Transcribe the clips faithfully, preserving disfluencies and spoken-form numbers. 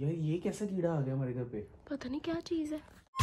यार ये कैसा कीड़ा आ गया हमारे घर पे? पता नहीं क्या चीज है।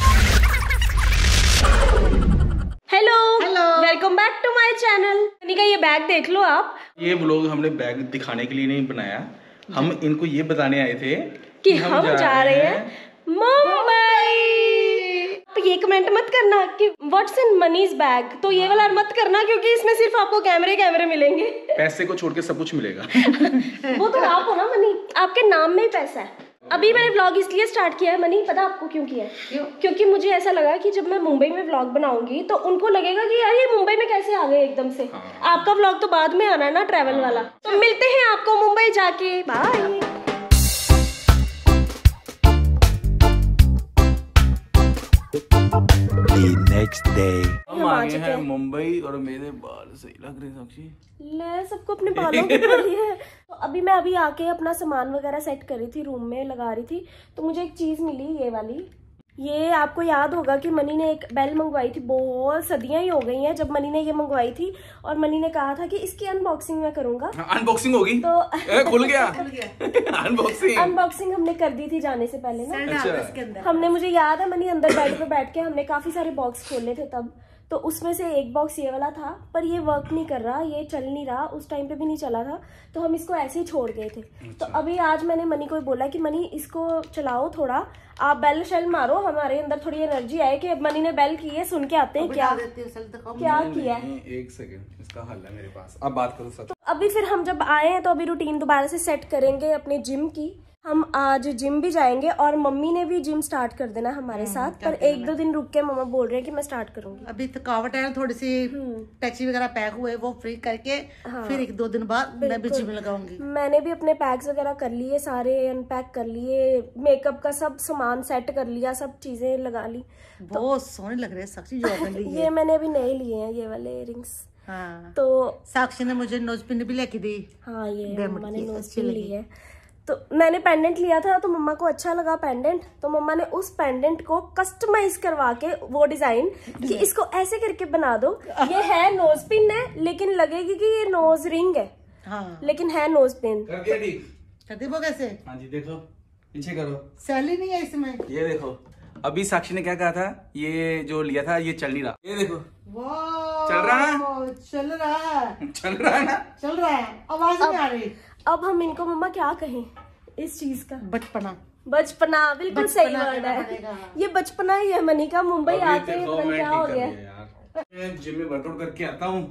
Hello hello, welcome back to my channel. Mani का ये बैग देख लो आप। ये व्लॉग हमने बैग दिखाने के लिए नहीं बनाया, हम इनको ये बताने आए थे कि हम, हम जा, जा रहे हैं मुंबई। तो ये कमेंट मत करना कि व्हाट्स इन मनीज बैग, तो ये वाला मत करना क्योंकि इसमें सिर्फ आपको कैमरे कैमरे मिलेंगे। पैसे को छोड़ के सब कुछ मिलेगा। वो तो आप हो ना मनी, आपके नाम में ही पैसा है। अभी मैंने व्लॉग इसलिए स्टार्ट किया है मनी, पता आपको क्यों किया है? क्यों? क्योंकि मुझे ऐसा लगा कि जब मैं मुंबई में व्लॉग बनाऊंगी तो उनको लगेगा कि यार ये मुंबई में कैसे आ गए एकदम से। हाँ। आपका व्लॉग तो बाद में आना है ना, ट्रैवल हाँ। वाला। तो मिलते हैं आपको मुंबई जाके, बाय। नेक्स्ट डे हम आ गए हैं मुंबई और मेरे बाल सही लग रहे हैं साक्षी। ले सबको अपने बालों की पड़ी है। तो अभी मैं अभी आके अपना सामान वगैरह सेट कर रही थी, रूम में लगा रही थी, तो मुझे एक चीज मिली ये वाली। ये आपको याद होगा कि मनी ने एक बेल मंगवाई थी, बहुत सदियां ही हो गई हैं जब मनी ने ये मंगवाई थी, और मनी ने कहा था कि इसकी अनबॉक्सिंग मैं करूंगा। अनबॉक्सिंग होगी तो ए, खुल गया अनबॉक्सिंग अनबॉक्सिंग हमने कर दी थी जाने से पहले ना। अच्छा। हमने, मुझे याद है मनी अंदर बेड पे बैठ के हमने काफी सारे बॉक्स खोले थे तब, तो उसमें से एक बॉक्स ये वाला था, पर ये वर्क नहीं कर रहा, ये चल नहीं रहा, उस टाइम पे भी नहीं चला था, तो हम इसको ऐसे ही छोड़ गए थे। अच्छा। तो अभी आज मैंने मनी को बोला कि मनी इसको चलाओ थोड़ा, आप बेल शेल मारो, हमारे अंदर थोड़ी एनर्जी आए कि मनी ने बेल की है, सुन के आते हैं क्या क्या किया है। एक सेकंड, इसका हल है मेरे पास, अब बात करो सब। तो अभी फिर हम जब आए हैं तो अभी रूटीन दोबारा से सेट करेंगे अपने जिम की। हम आज जिम भी जाएंगे और मम्मी ने भी जिम स्टार्ट कर देना हमारे साथ, पर एक दो दिन रुक के मम्मा बोल रहे हैं कि मैं स्टार्ट करूंगी। अभी थकावट है थोड़ी सी, टैक्सी वगैरह पैक हुए वो फ्री करके हाँ, फिर एक दो दिन बाद मैं भी जिम लगाऊंगी। मैंने भी अपने पैक्स वगैरह कर लिए, सारे अनपैक कर लिए, मेकअप का सब सामान सेट कर लिया, सब चीजें लगा ली। बहुत सोने लग रहे हैं साक्षी जो आपने लिए। ये मैंने अभी नए लिए हैं, ये वाले इयररिंग्स। हाँ, तो साक्षी ने मुझे नोज पिन भी लेके दी। हाँ, ये मैंने नोज पिन ली है। तो मैंने पेंडेंट लिया था तो मम्मा को अच्छा लगा पेंडेंट, तो मम्मा ने उस पेंडेंट को कस्टमाइज करवा के वो डिजाइन कि इसको ऐसे करके बना दो। ये है नोज पिन है लेकिन लगेगी कि ये नोज रिंग है। हाँ। लेकिन है नोज पिन। कर दिया ठीक? कर दी वो कैसे? हाँ जी, देखो पीछे करो, सैली नहीं है इसमें। ये देखो, अभी साक्षी ने क्या कहा था, ये जो लिया था ये चल नहीं रहा, ये देखो चल रहा है, चल रहा है, चल रहा है ना, चल रहा है, आवाज नहीं आ रही। अब हम इनको मम्मा क्या कहें इस चीज का? बचपना। बचपना बिल्कुल सही वर्ड है, ये बचपना ही है मनी का। मुंबई आते हैं पता क्या हो गया। मैं जिम में वर्कआउट करके आता हूँ।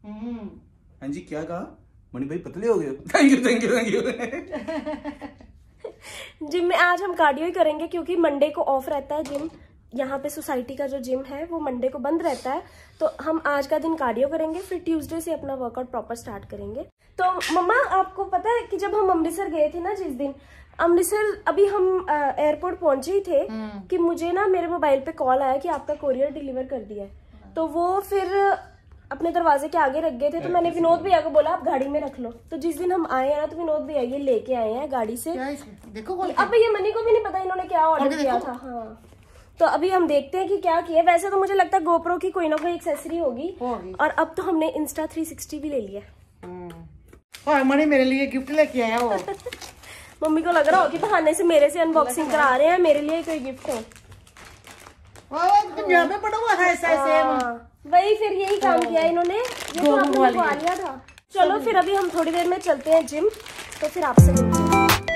हाँ जी, क्या कहा मनी भाई, पतले हो गए? Thank you thank you thank you. Gym में आज हम कार्डियो ही करेंगे क्योंकि मंडे को ऑफ रहता है जिम। यहाँ पे सोसाइटी का जो जिम है वो मंडे को बंद रहता है, तो हम आज का दिन कार्डियो करेंगे, फिर ट्यूसडे से अपना वर्कआउट प्रॉपर स्टार्ट करेंगे। तो मम्मा आपको पता है कि जब हम अमृतसर गए थे ना, जिस दिन अमृतसर अभी हम एयरपोर्ट पहुंचे ही थे कि मुझे ना मेरे मोबाइल पे कॉल आया कि आपका कोरियर डिलीवर कर दिया है। तो वो फिर अपने दरवाजे के आगे रख गए थे, तो मैंने विनोद भैया को बोला आप गाड़ी में रख लो। तो जिस दिन हम आए हैं तो विनोद भैया ये लेके आए हैं गाड़ी से। देखो अब ये मनी को भी नहीं पता इन्होंने क्या ऑर्डर किया था। हाँ, तो अभी हम देखते हैं कि क्या किया। वैसे तो मुझे लगता है गोप्रो की कोई ना कोई एक्सेसरी होगी, होगी। और अब तो हमने इंस्टा थ्री सिक्सटी भी ले लिया। और मनी मेरे लिए गिफ्ट लेके आया वो। मम्मी को लग रहा हो कि बहाने से मेरे से अनबॉक्सिंग करा रहे हैं, मेरे लिए कोई गिफ्ट है। दुनिया में पड़ा हुआ है ऐसा ऐसे। वही फिर यही काम किया इन्होंने, ये तो आपने मंगवा लिया था। चलो फिर अभी हम थोड़ी देर में चलते हैं जिम, तो फिर आपसे मिलते हैं।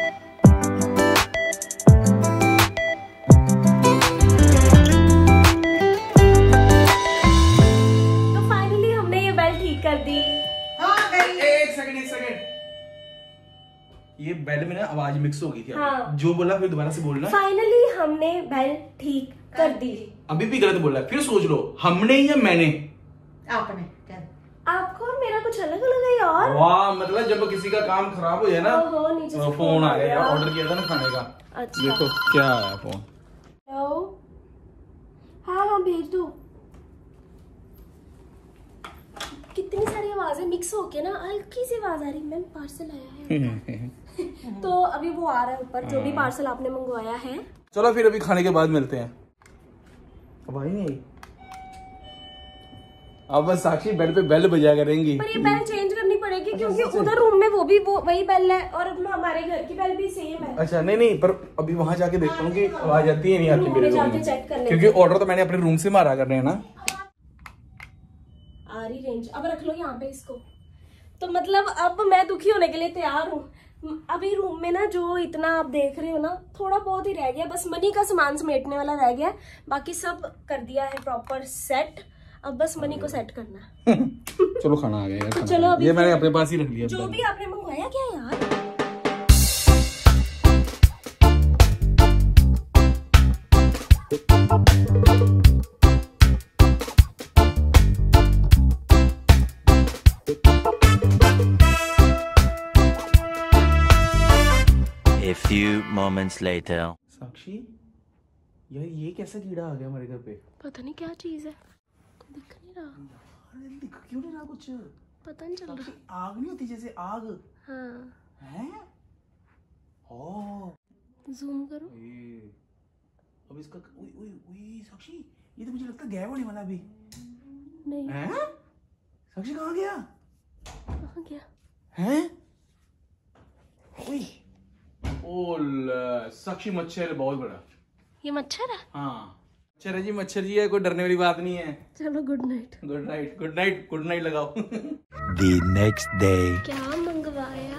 ये बेल में ना आवाज मिक्स हो गई थी। हाँ। जो बोला फिर दोबारा से बोलना। फाइनली हमने बेल ठीक कर दी। अभी भी गलत बोला, फिर सोच लो हमने या मैंने? आपने। आपको और मेरा कुछ अलग अलग है यार। वाह, मतलब जब किसी का काम खराब हो जाए ना, तो फोन आ गया, ऑर्डर किया था ना खाने का। अच्छा। देखो क्या आया फोन। हेलो, हाँ हाँ भेज दो। कितनी सारी आवाजें मिक्स होके ना हल्की सी आवाज आ रही, मैम पार्सल आया है। तो अभी वो आ रहा है ऊपर, जो भी पार्सल आपने मंगवाया है। चलो फिर अभी खाने के बाद मिलते हैं। अब आई नहीं आई, अब बस साक्षी बेड पे बेल बजा करेंगी। पर ये बेल चेंज करनी पड़ेगी क्योंकि उधर रूम में वो भी वो वही बेल है और हमारे घर की बेल भी सेम है। अच्छा नहीं नहीं, पर अभी वहाँ जाके देखता हूँ कि आवाज आती है नहीं आती मेरे रूम में, चेक कर क्योंकि ऑर्डर तो मैंने अपने रूम से मारा करने है ना। आ रही रेंज, अब रख लो यहाँ पे इसको। तो मतलब अब मैं दुखी होने के लिए तैयार हूँ। अभी रूम में ना जो इतना आप देख रहे हो ना, थोड़ा बहुत ही रह गया, बस मनी का सामान समेटने वाला रह गया, बाकी सब कर दिया है प्रॉपर सेट। अब बस मनी को सेट करना है। चलो खाना आ गया यार, तो चलो अभी ये मैंने अपने पास ही रख लिया। जो भी आपने मंगवाया क्या यार। A few moments later. साक्षी यार ये कैसा कीड़ा आ गया हमारे घर पे? पता नहीं क्या चीज है, दिख नहीं रहा। अरे दिख क्यों नहीं रहा कुछ? पता नहीं चल रहा। आग नहीं होती जैसे आग? हाँ। हैं? ओ जूम करो। ये अब इसका उई उई उई साक्षी, ये तो मुझे लगता है गायब होने वाला अभी। नहीं। हैं? साक्षी कहाँ गया? कहाँ गया? हैं? उई ओला साक्षी मच्छर है बहुत बड़ा। ये मच्छर है? हाँ मच्छर है जी, मच्छर जी है, कोई डरने वाली बात नहीं है। चलो good night. Good night good night good night लगाओ। The next day. क्या मंगवाया?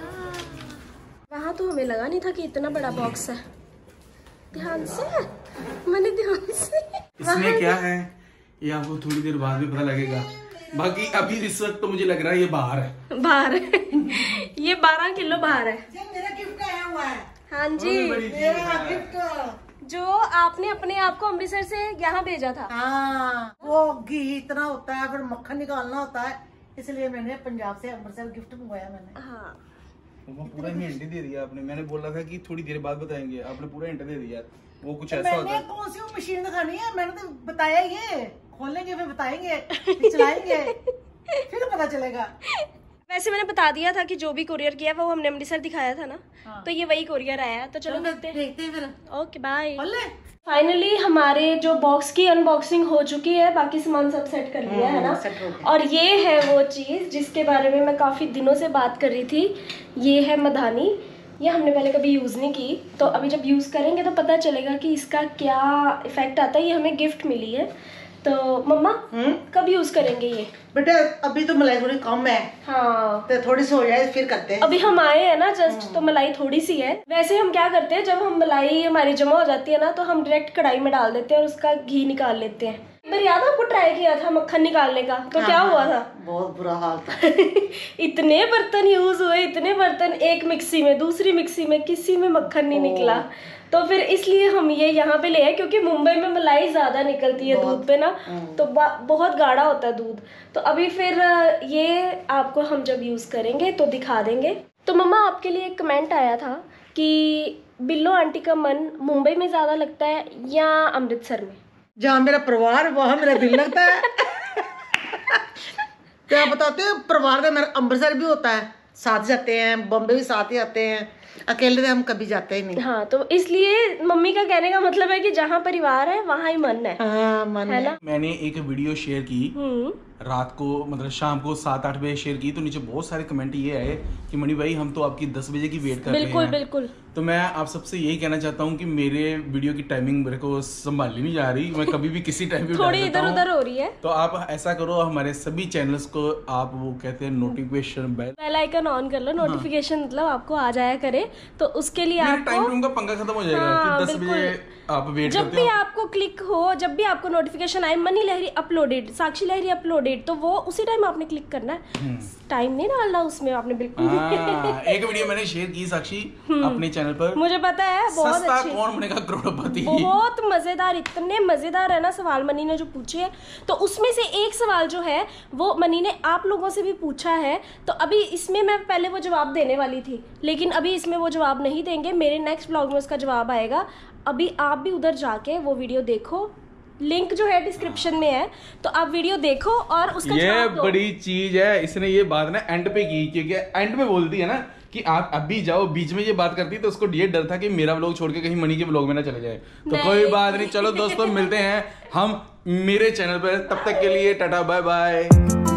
वहाँ तो हमें लगा नहीं था कि इतना बड़ा बॉक्स है। ध्यान से, मैंने ध्यान से। इसमें क्या है ये आपको थोड़ी देर बाद में पता लगेगा, बाकी अभी इस वक्त तो मुझे लग रहा है ये बाहर है। बाहर है। ये बारह किलो बाहर है। मेरा गिफ्ट आया हुआ है। हाँ जी, मेरा गिफ्ट जो आपने अपने आप को अमृतसर से यहाँ भेजा था। हाँ, वो घी इतना होता है, फिर मक्खन निकालना होता है, इसलिए मैंने पंजाब से अमृतसर गिफ्ट मंगवाया मैंने। हाँ पूरा हिंट दे दिया आपने, मैंने बोला था कि थोड़ी देर बाद बताएंगे, आपने पूरा हिंट दे दिया। वो कुछ ऐसा होता मैंने है। कौन सी वो मशीन दिखानी है, मैंने तो बताया ये खोलेंगे फिर बताएंगे फिर चलाएंगे फिर पता चलेगा। वैसे मैंने बता दिया था कि जो भी कुरियर किया वो हमने अमृतसर दिखाया था ना। हाँ। तो ये वही कुरियर आया है। तो चलो देखते हैं। देखते हैं फिर। Okay bye. खोले। फाइनली हमारे जो बॉक्स की अनबॉक्सिंग हो चुकी है, बाकी सामान सब सेट कर लिया है ना। और ये है वो चीज जिसके बारे में मैं काफी दिनों से बात कर रही थी। ये है मधानी। ये हमने पहले कभी यूज नहीं की, तो अभी जब यूज करेंगे तो पता चलेगा कि इसका क्या इफेक्ट आता है। ये हमें गिफ्ट मिली है। तो मम्मा कब यूज करेंगे ये? बेटा अभी तो मलाई थोड़ी कम है। हाँ तो थोड़ी सी हो जाए फिर करते हैं। अभी हम आए हैं ना जस्ट, तो मलाई थोड़ी सी है। वैसे हम क्या करते हैं, जब हम मलाई हमारी जमा हो जाती है ना, तो हम डायरेक्ट कढ़ाई में डाल देते हैं और उसका घी निकाल लेते हैं। मेरे याद आपको ट्राई किया था मक्खन निकालने का, तो हाँ, क्या हाँ, हुआ था? बहुत बुरा हाल था। इतने बर्तन यूज हुए, इतने बर्तन, एक मिक्सी में, दूसरी मिक्सी में, किसी में मक्खन नहीं निकला। तो फिर इसलिए हम ये यहाँ पे ले आए, क्योंकि मुंबई में मलाई ज्यादा निकलती है दूध पे ना, तो बहुत गाढ़ा होता है दूध। तो अभी फिर ये आपको हम जब यूज करेंगे तो दिखा देंगे। तो मम्मा आपके लिए एक कमेंट आया था कि बिल्लो आंटी का मन मुंबई में ज्यादा लगता है या अमृतसर में? जहाँ मेरा परिवार वहाँ मेरा दिल लगता है। क्या बताते हो, परिवार का मेरा अमृतसर भी होता है, साथ जाते हैं, बॉम्बे भी साथ ही आते हैं, अकेले तो हम कभी जाते ही नहीं। हाँ, तो इसलिए मम्मी का कहने का मतलब है कि जहाँ परिवार है वहाँ ही मन है। हाँ, मन है ना? मैंने एक वीडियो शेयर की रात को, मतलब शाम को सात आठ बजे शेयर की, तो नीचे बहुत सारे कमेंट ये आए कि मणि भाई हम तो आपकी दस बजे की वेट कर रहे हैं। बिल्कुल बिल्कुल। तो मैं आप सबसे यही कहना चाहता हूँ कि मेरे वीडियो की टाइमिंग मेरे को संभाली नहीं जा रही, मैं कभी भी किसी टाइम पे थोड़ी इधर उधर हो रही है। तो आप ऐसा करो, हमारे सभी चैनल्स को आप वो कहते हैं notification bell bell icon on कर लो, नोटिफिकेशन मतलब आपको आ जाया करे। तो उसके लिए मेरा आपको टाइम रूम का पंगा खत्म हो जाएगा। हाँ, कि दस बजे आप वेट जब करते भी हो, आपको क्लिक हो, जब भी आपको नोटिफिकेशन आए मनी लहरी अपलोडेड, साक्षी लहरी अपलोडेड, तो वो उसी टाइम आपने क्लिक करना है। टाइम नहीं डालना उसमें आपने बिल्कुल। हाँ, एक वीडियो मैंने शेयर की साक्षी अपने चैनल पर, मुझे पता है, बहुत सस्ता अच्छी, कौन बनेगा करोड़पति। बहुत मजेदार, इतने मजेदार है ना सवाल मनी ने जो पूछे हैं। तो उसमें से एक सवाल जो है वो मनी ने आप लोगों से भी पूछा है। तो अभी इसमें मैं पहले वो जवाब देने वाली थी, लेकिन अभी इसमें वो जवाब नहीं देंगे, मेरे नेक्स्ट ब्लॉग में उसका जवाब आएगा। अभी आप भी उधर जाके वो वीडियो देखो, लिंक जो है डिस्क्रिप्शन में है, तो आप वीडियो देखो और उसका ये जवाब दो। बड़ी चीज है, इसने ये बात ना एंड पे की, क्योंकि एंड पे बोलती है ना कि आप अभी जाओ, बीच में ये बात करती तो उसको ये डर था कि मेरा व्लॉग छोड़ के कहीं मनी के व्लॉग में ना चले जाए। तो कोई बात नहीं, चलो दोस्तों मिलते हैं हम मेरे चैनल पर, तब तक के लिए टाटा बाय बाय।